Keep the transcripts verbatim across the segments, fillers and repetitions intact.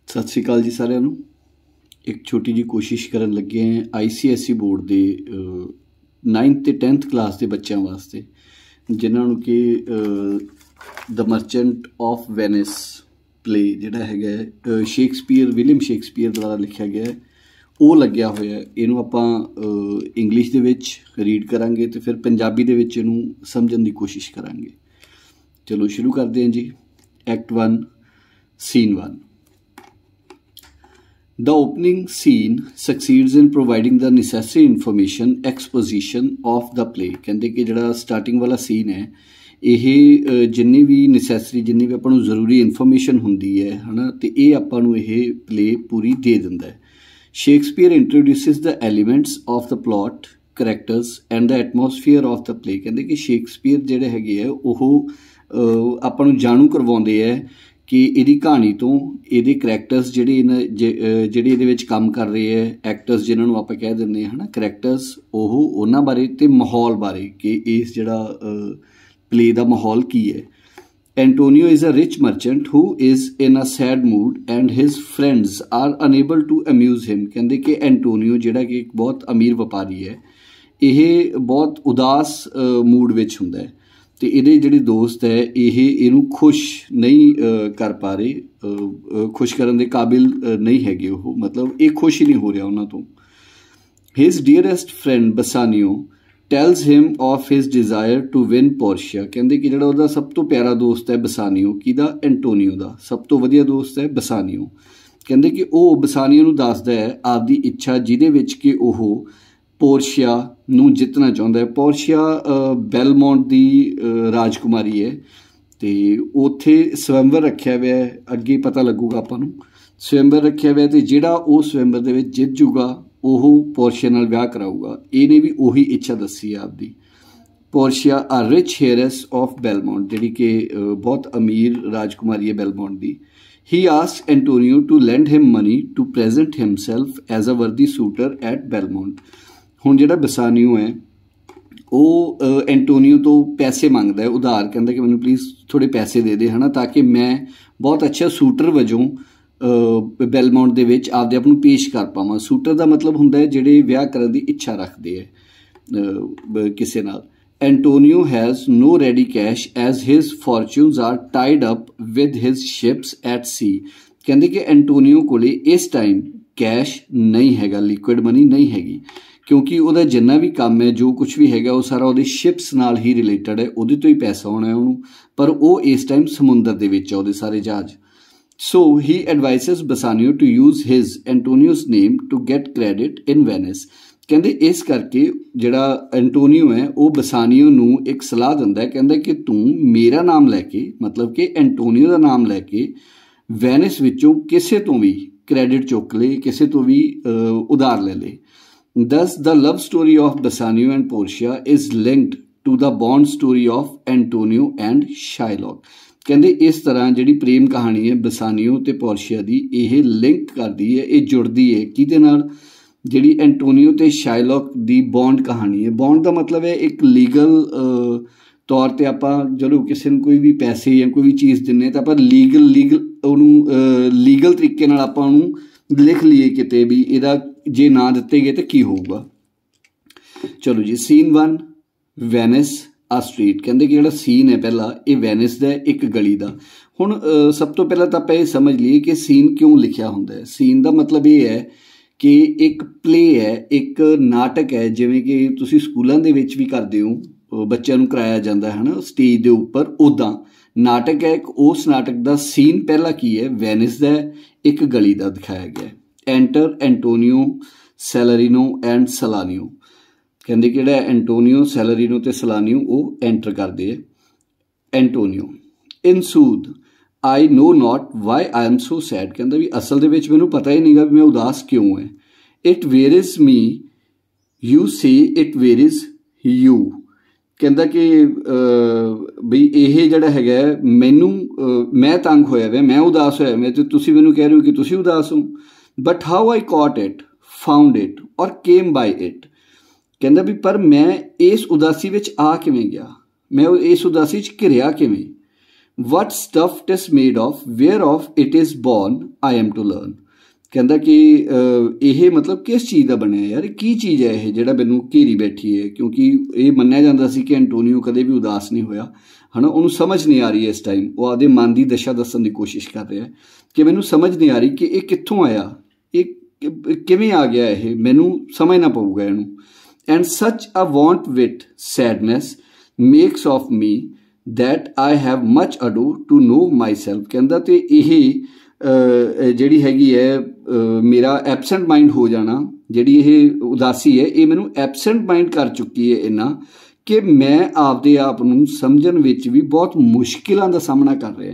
सत श्री अकाल जी सारिਆਂ ਨੂੰ। एक छोटी जी कोशिश करन लगे हैं C B S E board के नाइन्थ ते टेंथ क्लास के बच्चों वास्ते जिन्होंने कि the merchant of Venice play जिहड़ा है शेक्सपीयर विलियम शेक्सपीयर द्वारा लिखा गया है वो लग्या होया। इनू आपां इंग्लिश दे विच रीड करांगे तो फिर पंजाबी दे विच इनू समझण दी कोशिश करांगे। चलो शुरू करते हैं जी। Act one scene one. The opening scene succeeds in providing the necessary information exposition of the play। कहते कि जिहड़ा स्टार्टिंग वाला सीन है ये जिन्नी भी necessary जिन्नी भी आपां नूं जरूरी इन्फॉर्मेशन हुंदी है है ना तो ये आपां नूं ये प्ले पूरी दे दिंदा है। Shakespeare introduces the elements of the plot characters and the atmosphere of the play। कहते कि शेक्सपीयर जिहड़े हैगे है वो आपां नूं जाणू करवाउंदे है कि इहदी कहानी तो इहदे करैक्टर्स जिहड़े इन्ह जिहड़े इहदे विच काम कर रहे है एक्टर्स जिन्हां नूं आपां कह दिंदे है ना करैक्टर्स ओह उन्हां बारे ते माहौल बारे कि इस जिहड़ा प्ले दा माहौल की है। Antonio is a rich merchant who is in a sad mood and his friends are unable to amuse him. कहंदे कि एंटोनियो जिहड़ा कि एक बहुत अमीर व्यापारी है ये बहुत उदास मूड विच हुंदा है तो ये जिहड़े दोस्त है ये इनू खुश नहीं कर पा रहे खुश करने के काबिल नहीं हैगे वो मतलब ये खुश ही नहीं हो रहा उन्होंने तो। His dearest friend Bassanio tells him of his desire to win Portia. कहते कि जिहड़ा उहदा सब तो प्यारा दोस्त है बसानियो किदा एंटोनियो का सब तो वधिया दोस्त है बसानियो। कहते कि वह बसानियो नूं दसदा है आपकी इच्छा जिहदे विच कि ओह पोर्शिया नूं जितना चाहुंदा है। पोर्शिया बेलमोंट दी राजकुमारी है तो उत्थे स्वयंवर रखिया हुआ है अगे पता लगूगा आपां नूं स्वयंवर रखिया हुआ है तो जिहड़ा वो स्वयंवर दे विच जित जूगा ओह पोर्शिया नाल विआह कराऊगा। इहने भी उही इच्छा दसी है आपदी। Portia a rich heiress of Belmont जिहड़ी कि बहुत अमीर राजकुमारी है बेलमोंट दी। He asked Antonio to lend him money to present himself as a worthy suitor eight Belmont. हुण जिहड़ा बसानियो है वो एंटोनियो तो पैसे मंगदा है उधार कहता कि मैनूं प्लीज़ थोड़े पैसे दे दे है ना ताकि मैं बहुत अच्छा सूटर वजों बेलमोंट दे विच आपदे आप नूं पेश कर पावां। सूटर का मतलब हुंदा है जिहड़े विआह करन दी इच्छा रखदे है किसे नाल। Antonio has no ready cash as his fortunes are tied up with his ships at sea. कहंदे कि एंटोनियो कोले इस टाइम कैश नहीं हैगा लिक्विड मनी नहीं हैगी क्योंकि वह जिन्ना भी काम है जो कुछ भी हैगा वो सारा वो शिप्स नाल ही रिलेटेड है उहदे तो ही पैसा होना है उन्होंने पर वो इस टाइम समुंदर दे विच है उहदे सारे जहाज। So he advises Bassanio to use his Antonio's name to get credit in Venice. कहते इस करके जिहड़ा एंटोनियो है वो बसानियो नूं एक सलाह दिंदा है कहंदा कि तू मेरा नाम लैके मतलब कि एंटोनियो का नाम लैके वेनिस विचों किसे तो भी क्रेडिट चुक ले किसे तो भी उधार ले ले। Thus, the love story of Bassanio and Portia is linked to the bond story of Antonio and Shylock। कहते इस तरह जिहड़ी प्रेम कहानी है बसानियो ते पोर्शिया दी ये लिंक करती है ये जुड़ती है किहदे नाल जिहड़ी एंटोनियो ते शाइलॉक दी बॉन्ड कहानी है। बॉन्ड का मतलब है एक लीगल तौर पर आपां जदों किसी नूं कोई भी पैसे या कोई भी चीज़ दिंदे तां आपां लीगल लीगल उहनूं लीगल तरीके नाल आपां उहनूं लिख लीए किते भी इहदा जे ना दिते गए तो की होगा। चलो जी scene one Venice a street. कहते कि जिहड़ा सीन है पहला ये वेनिस दा एक गली का। हुण सब तो पहला तो आप ये समझ लीए कि सीन क्यों लिखिया हुंदा है। सीन का मतलब ये है कि एक प्ले है एक नाटक है जिवें कि तुसीं स्कूलों दे विच भी करदे हो बच्चों नूं कराया जाता है ना स्टेज के उपर उदां नाटक है एक उस नाटक का सीन पहला की है वेनिस दा एक गली का दिखाया गया। Enter Antonio Salarino and Salanio. कहते कि जिहड़ा एंटोनियो सैलरीनो ते सलानियो वो एंटर करते हैं। Antonio in sooth I know not why I am so sad. कहता भी असल दे विच मैनूं पता ही नहीं गा भी मैं उदास क्यों है। It wearies me you say it wearies you. कहता कि बई ये जिहड़ा हैगा मैनूं मैं तंग होया वे मैं उदास होया मैं तो तुसीं मैनूं कह रहे हो कि तुसीं उदास हो। But how I caught it found it or came bye it. कहता भी पर मैं इस उदासी विच आ किवें गया मैं इस उदासी च घिरिया किवें what stuff it is made of, whereof it is born, I am to learn। कहता कि ਇਹ मतलब किस चीज़ का बनया यार, की चीज़ है ये ਜਿਹੜਾ ਮੈਨੂੰ ਘੇਰੀ ਬੈਠੀ है, क्योंकि ये ਮੰਨਿਆ ਜਾਂਦਾ ਸੀ कि एंटोनियो कदे भी उदास नहीं होया है ना। ਉਹਨੂੰ समझ नहीं आ रही है इस टाइम, वो आपदे मन की दशा दसन की कोशिश कर रहा है कि मैनू समझ नहीं आ रही कि ये कित्थों आया, ये किवें आ गया, ये मैनू समझना पऊगा इनू। And such a want wit sadness makes of me that I have much ado to know myself. कहता तो यही ਜਿਹੜੀ ਹੈਗੀ ਹੈ ਮੇਰਾ ਐਬਸੈਂਟ ਮਾइंड हो जाना, ਜਿਹੜੀ ਇਹ ਉਦਾਸੀ ਹੈ ਇਹ ਮੈਨੂੰ ਐਬਸੈਂਟ ਮਾइंड ਕਰ ਚੁੱਕੀ ਹੈ ਇੰਨਾ ਕਿ ਮੈਂ ਆਪਦੇ ਆਪ ਨੂੰ ਸਮਝਣ ਵਿੱਚ ਵੀ ਬਹੁਤ ਮੁਸ਼ਕਿਲਾਂ ਦਾ ਸਾਹਮਣਾ ਕਰ ਰਿਹਾ।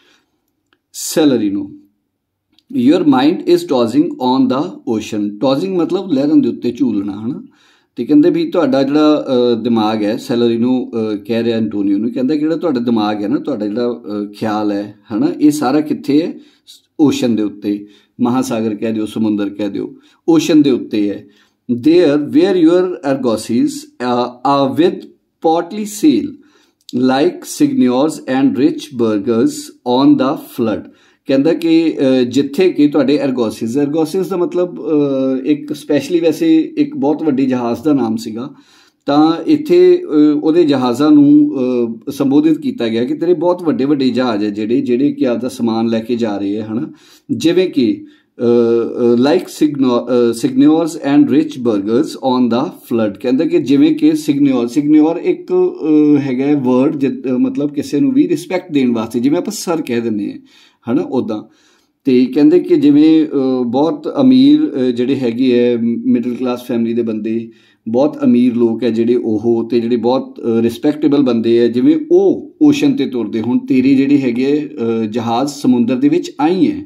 Salarino, your mind is tossing on the ocean. Tossing मतलब ਲਹਿਰਾਂ ਦੇ ਉੱਤੇ ਝੂਲਣਾ ਹੈ ਨਾ। तो कहते भी तुहाडा जिहड़ा दिमाग है, सैलरीनो कह रहा एंटोनियो नूं, कहता कि जिहड़ा तुहाडा दिमाग है ना, तुहाडा जिहड़ा ख्याल है है ना, ये सारा कित्थे है, ओशन दे उत्ते, महासागर कह दिओ, समुंदर कह दिओ, ओशन दे उत्ते है। There where your argosies with portly sail like signiors and rich burghers on the flood. कहता कि जिथे कि तुहाडे एरगोसिस, एरगोसिस का मतलब एक स्पैशली वैसे एक बहुत वड्डी जहाज़ का नाम सीगा, तां इत्थे उहदे जहाज़ां नूं संबोधित किया गया कि तेरे बहुत वड्डे वड्डे जहाज़ है जिहड़े जिहड़े कि आपदा समान लैके जा रहे हैं है ना, जिवें कि like signiors and rich burghers on the flood. कहता कि जिवें कि सिग्न्योर, सिग्न्योर एक हैगा वर्ड मतलब किसी नूं भी रिस्पैक्ट देण वास्ते, जिवें आपां सर कह दिंदे हैं है ना, उदा। तो कहते कि जिमें बहुत अमीर जिहड़े हैगे है मिडल क्लास फैमिली के बंदे, बहुत अमीर लोग है जिहड़े ओहो ते जिहड़े बहुत रिस्पैक्टेबल बंदे है, जिमें वो ओशन ते तुरदे हुण तेरे जिहड़े हैगे जहाज़ समुंदर दे विच आई है।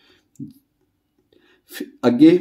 अगे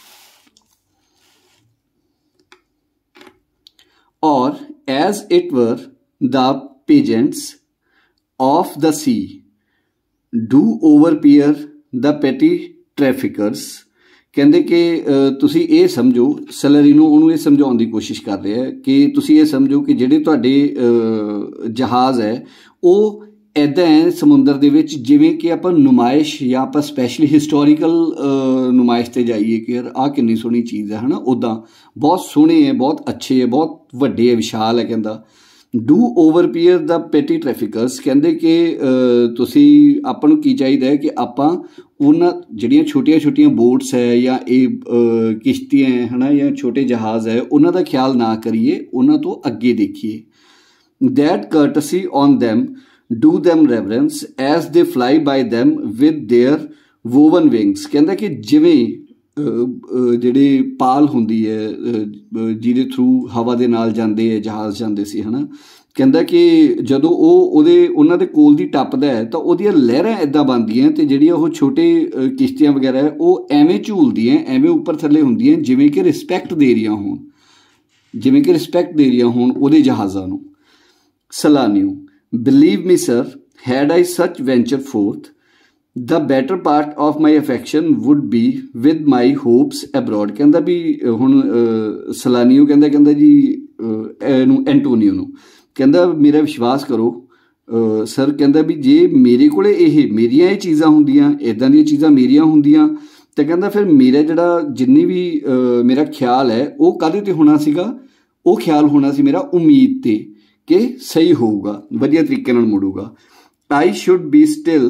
और as it were the pageants of the sea do overpeer the petty traffickers. कहते कि तुसी ये समझो, सैलरीनो उन्होंने ये समझाने की कोशिश कर रहे हैं कि तुसी ये समझो कि जिहड़े तुहाडे जहाज़ है वो ऐदा है समुंदर दे विच जिवें कि आपां नुमाइश या आपां स्पैशली हिस्टोरीकल नुमाइश ते जाइए कि यार आ कितनी सोहनी चीज़ है है ना, उदा बहुत सोहने है, बहुत अच्छे है, बहुत वड्डे है, विशाल है। कहता do overpeer the petty traffickers. कहते कि तुसी आपां नूं की चाहिए है कि आपां उन्हां जिहड़ियां छोटियां छोटियां बोट्स है या ये किश्तियां है ना या छोटे जहाज़ है उन्हां दा ख्याल ना करिए, उन्हां तो अगे देखिए। That curtsy on them do them reverence as they fly by them with their woven wings. कहता कि जिवें ਜਿਹੜੇ ਪਾਲ ਹੁੰਦੀ ਹੈ ਜਿਹਦੇ ਥਰੂ ਹਵਾ ਦੇ ਨਾਲ ਜਾਂਦੇ ਹੈ ਜਹਾਜ਼ ਜਾਂਦੇ ਸੀ ਹੈ ਨਾ, ਕਹਿੰਦਾ ਕਿ ਜਦੋਂ ਉਹ ਉਹਦੇ ਉਹਨਾਂ ਦੇ ਕੋਲ ਦੀ ਟੱਪਦਾ ਹੈ ਤਾਂ ਉਹਦੀਆਂ ਲਹਿਰਾਂ ਇੱਦਾਂ ਬਣਦੀਆਂ ਤੇ ਜਿਹੜੀਆਂ ਉਹ ਛੋਟੇ ਕਿਸ਼ਤੀਆਂ ਵਗੈਰਾ ਹੈ ਉਹ ਐਵੇਂ ਝੂਲਦੀਆਂ, ਐਵੇਂ ਉੱਪਰ ਥੱਲੇ ਹੁੰਦੀਆਂ ਜਿਵੇਂ ਕਿ ਰਿਸਪੈਕਟ ਦੇ ਰਹੀਆਂ ਹੋਣ, ਜਿਵੇਂ ਕਿ ਰਿਸਪੈਕਟ ਦੇ ਰਹੀਆਂ ਹੋਣ ਉਹਦੇ ਜਹਾਜ਼ਾਂ ਨੂੰ। Salanio, believe me sir, had I such venture forth, the better part of my affection would be with my hopes abroad। कहता भी हुण सलानियो कहता कहता जी एंटोनियो नूं कहता मेरा विश्वास करो सर, कहता भी जे मेरे कोले ये मेरियां ये चीज़ां हुंदियां, इदां दी चीज़ां मेरियां हुंदियां तो कहता फिर मेरा जिहड़ा जिन्नी भी मेरा ख्याल है वो काहदे ते होना सीगा, वो ख्याल होना सी मेरा उम्मीद ते कि सही होऊगा, वधिया तरीके नाल मुड़ूगा। I should be still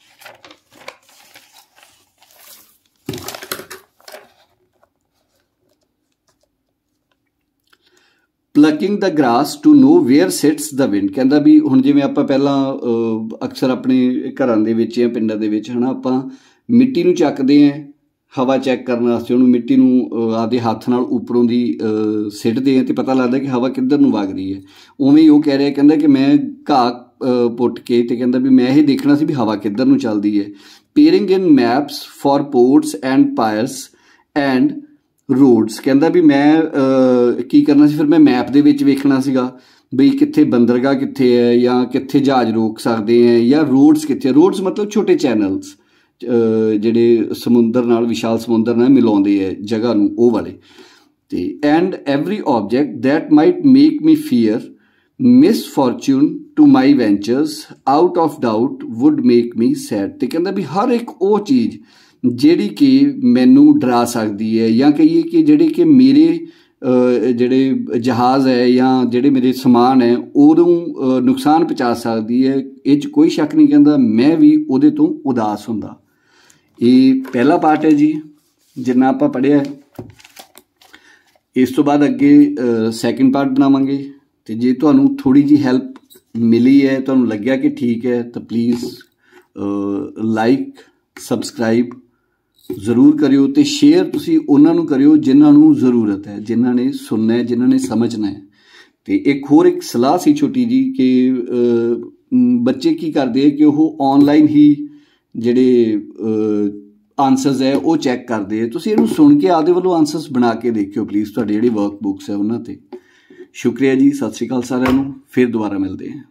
plucking the grass to know where sits the wind। कहता भी हुण जिवें आपां पहलां अक्सर अपने घरां दे विच या पिंडां दे विच है ना आपां मिट्टी नूं चकदे हैं हवा चैक करने वास्ते, उन्होंने मिट्टी नूं आपदे हत्थ नाल उपरों दी सिੱਟਦੇ हैं तो पता लगता कि हवा किधर नूं वग रही है। उवें ही वो कह रहा कहता कि मैं घाह पुट के तो कहता भी मैं ये देखना सी भी हवा किधर नूं चलदी है। Peering in maps for ports and piers and roads. कहता भी मैं uh, की करना सी, फिर मैं मैप दे विच वेखना सीगा बई कित्थे बंदरगाह कित्थे है या कित्थे जहाज रोक सकते हैं या रोड्स कित्थे। रोड्स मतलब छोटे चैनल्स ਜਿਹੜੇ ਸਮੁੰਦਰ ਨਾਲ ਵਿਸ਼ਾਲ ਸਮੁੰਦਰ ਨਾਲ ਮਿਲਾਉਂਦੇ ਹੈ ਜਗ੍ਹਾ ਨੂੰ, ਉਹ ਵਾਲੇ। ਤੇ and every object that might make me fear misfortune to my ventures out of doubt would make me sad. ਤੇ ਕਹਿੰਦਾ ਵੀ ਹਰ ਇੱਕ ਉਹ ਚੀਜ਼ ਜਿਹੜੀ ਕਿ ਮੈਨੂੰ ਡਰਾ ਸਕਦੀ ਹੈ, ਜਾਂ ਕਹੀਏ ਕਿ ਜਿਹੜੇ ਕਿ ਮੇਰੇ ਜਿਹੜੇ ਜਹਾਜ਼ ਹੈ ਜਾਂ ਜਿਹੜੇ ਮੇਰੇ ਸਮਾਨ ਹੈ ਉਹਨੂੰ ਨੁਕਸਾਨ ਪਹੁੰਚਾ ਸਕਦੀ ਹੈ, ਇਹ 'ਚ ਕੋਈ ਸ਼ੱਕ ਨਹੀਂ। ਕਹਿੰਦਾ ਮੈਂ ਵੀ ਉਹਦੇ ਤੋਂ ਉਦਾਸ ਹੁੰਦਾ। ਇਹ ਪਹਿਲਾ ਪਾਰਟ ਹੈ ਜੀ ਜਿੰਨਾ ਆਪਾਂ ਪੜ੍ਹਿਆ। ਇਸ ਤੋਂ ਬਾਅਦ ਅੱਗੇ ਸੈਕਿੰਡ ਪਾਰਟ ਬਣਾਵਾਂਗੇ। ਤੇ ਜੇ ਤੁਹਾਨੂੰ ਥੋੜੀ ਜਿਹੀ ਹੈਲਪ ਮਿਲੀ ਹੈ, ਤੁਹਾਨੂੰ ਲੱਗਿਆ ਕਿ ਠੀਕ ਹੈ, ਤਾਂ ਪਲੀਜ਼ ਲਾਈਕ ਸਬਸਕ੍ਰਾਈਬ ਜ਼ਰੂਰ ਕਰਿਓ ਤੇ ਸ਼ੇਅਰ ਤੁਸੀਂ ਉਹਨਾਂ ਨੂੰ ਕਰਿਓ ਜਿਨ੍ਹਾਂ ਨੂੰ ਜ਼ਰੂਰਤ ਹੈ, ਜਿਨ੍ਹਾਂ ਨੇ ਸੁਣਨਾ ਹੈ, ਜਿਨ੍ਹਾਂ ਨੇ ਸਮਝਣਾ ਹੈ। ਤੇ ਇੱਕ ਹੋਰ ਇੱਕ ਸਲਾਹ ਸੀ ਛੋਟੀ ਜੀ ਕਿ ਬੱਚੇ ਕੀ ਕਰਦੇ ਹੈ ਕਿ ਉਹ ਆਨਲਾਈਨ ਹੀ ਜਿਹੜੇ ਆਨਸਰਸ ਹੈ ਉਹ ਚੈੱਕ ਕਰਦੇ ਹੈ। ਤੁਸੀਂ ਇਹਨੂੰ ਸੁਣ ਕੇ ਆਪਦੇ ਵੱਲੋਂ ਆਨਸਰਸ ਬਣਾ ਕੇ ਦੇਖਿਓ ਪਲੀਜ਼, ਤੁਹਾਡੇ ਜਿਹੜੇ ਵਰਕ ਬੁੱਕਸ ਹੈ ਉਹਨਾਂ 'ਤੇ। ਸ਼ੁਕਰੀਆ ਜੀ, ਸਤਿ ਸ਼੍ਰੀ ਅਕਾਲ ਸਾਰਿਆਂ ਨੂੰ, ਫਿਰ ਦੁਬਾਰਾ ਮਿਲਦੇ ਹਾਂ।